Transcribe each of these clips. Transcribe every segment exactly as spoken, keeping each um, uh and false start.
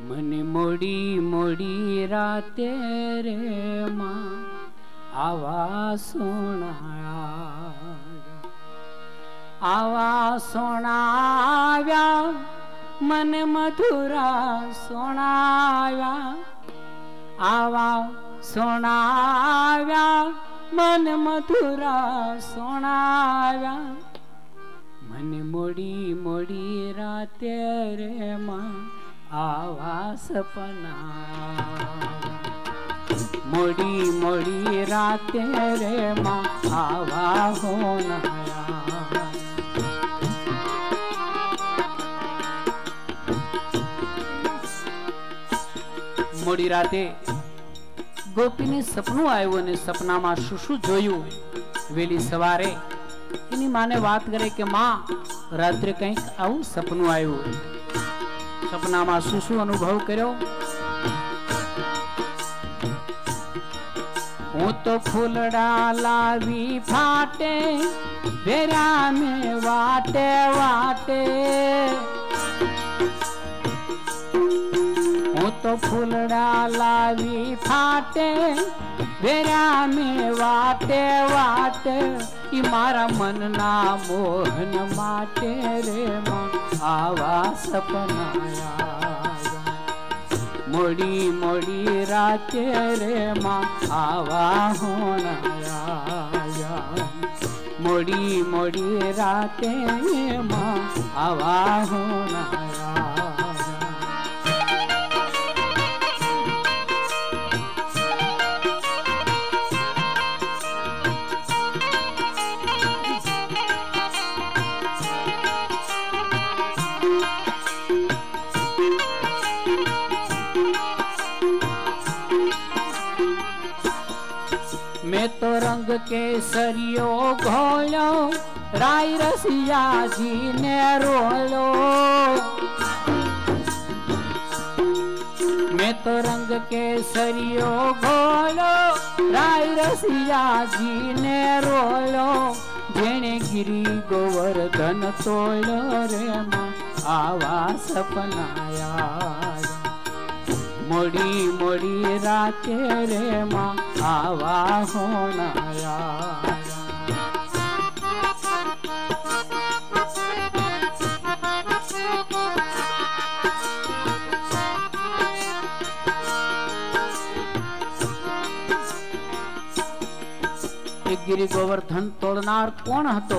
મને મોડી મોડી રાતે રે માં આવા સોણાયા આવા સોણાવ્યા મને મધુરા સોણાવ્યા આવા સોણાવ્યા મને મધુરા સોણાવ્યા મને મોડી મોડી રાતે રે માં આવા સપના મોડી મોડી રાતે રે માં આવા હોનાયા મોડી રાતે ગોપીને સપનું આવ્યું અને સપનામાં શું શું જોયું. વેલી સવારે એની માને વાત કરે કે માં રાત્રે કંઈક આવું સપનું આવ્યું. સપનામાં શું શું અનુભવ કર્યો. હું તો ફૂલડા લાવી ફાટે વેરા મે વાટે વાટે હું તો ફૂલડા લાવી ફાટે વેરા મે વાટે વાટે ઈ મારા મનના મોહન માટે રે માં આવા સપનાયા મોડી મોડી રાતે રે માં આવા હોનાયા મોડી મોડી રાતે માં આવા હોનાયા मैं तो रंग केसरियो घोलो राय रसिया जी ने रोलो मैं तो रंग केसरियो घोलो राय रसिया जी ने रोलो जेने गिरी गोवर्धन तोलो रे मां आवा सपनाया मोड़ी मोड़ी राते रे मां आवा होनाया गिरी गोवर्धन तोड़नार कोण हतो.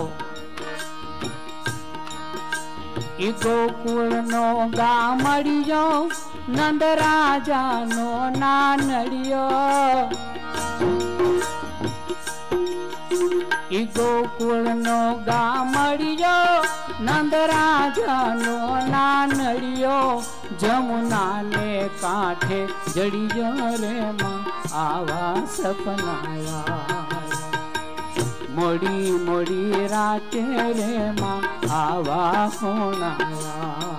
ई गोकुल नो गामड़ियो नंद राजा नो नानड़ियो ई गोकुल नो गामड़ियो नंद राजा नो नानड़ियो जमुना ने कांठे जड़ियो रे मां आवा सपनाया मोड़ी मोड़ी राते रे मां आवा होनाया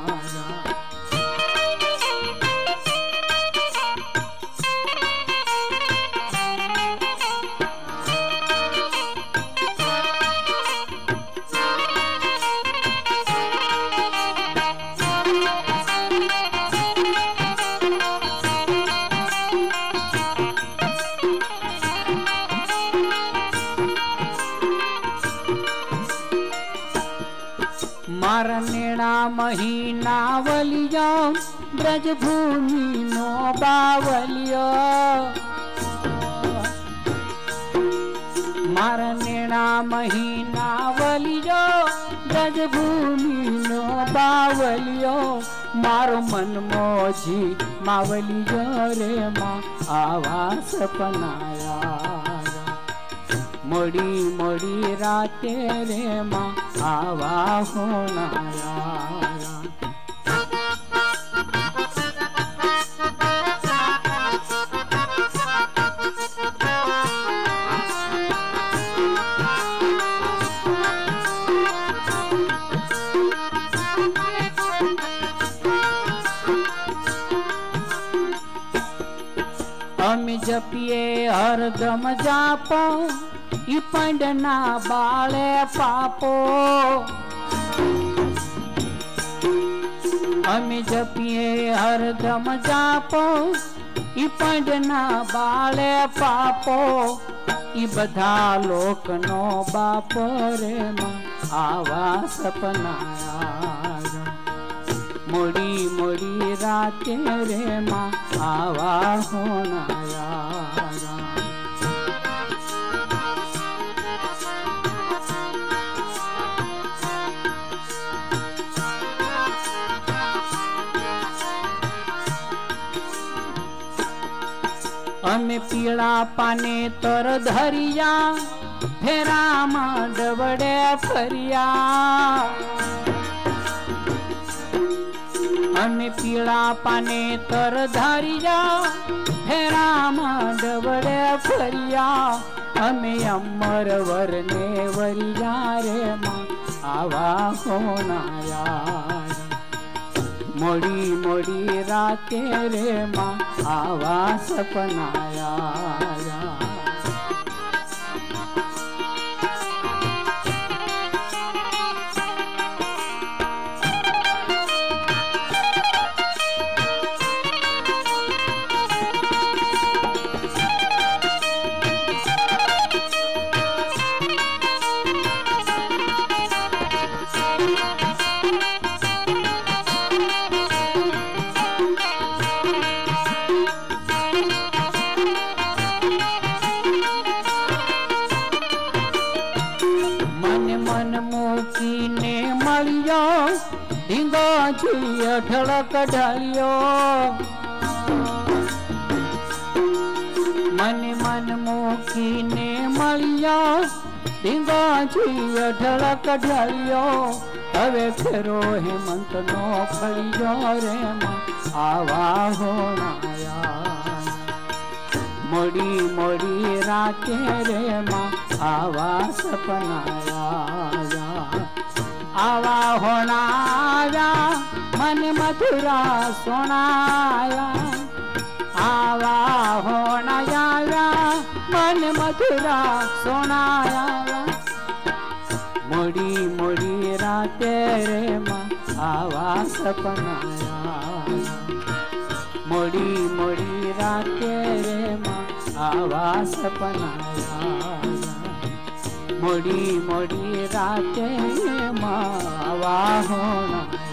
मारनेणा महीना वलियो ब्रज भूमि नो बावलियो मारनेणा महीना वलियो ब्रज भूमि नो बावलियो मारो मन मोजी मावलियो रे मां आवा सपनाया मोड़ी मोड़ी राते रे मां आवा होनाया हम जपिए हरदम जापो ई पंडना बाले पापो अमी जपिए हरदम जापो ई पंडना बाले पापो ई बधा लोकनो बाप रे मां आवा सपना मोड़ी मोड़ी राते रे मां आवा होना अमे पीड़ा पाने तर धरिया फेरा डबड़े फरिया अमे पीड़ा पाने तर धरिया फेरा डबड़े फरिया अमे अमर वरने वरिया रे मां आवा होना यार मोड़ी मोड़ी राते रे मां आवा सपना आया ढींगो छुई ठड़क ढलियो मन मन मुखी ने मलियो ढींगो छुई ठड़क ढलियो हवे फेरो हेमंत नो फलियो रे मां आवा होना यार मोड़ी मोड़ी राते रे मां आवा सपना आया आवा होना आया मन मथुरा सोनाया आवा होना आया मन मथुरा सोनाया मोड़ी मोड़ी राते रे मां आवा सपना मोड़ी मोड़ी राते रे मां आवा सपना मोड़ी मोड़ी राते मां आवा होना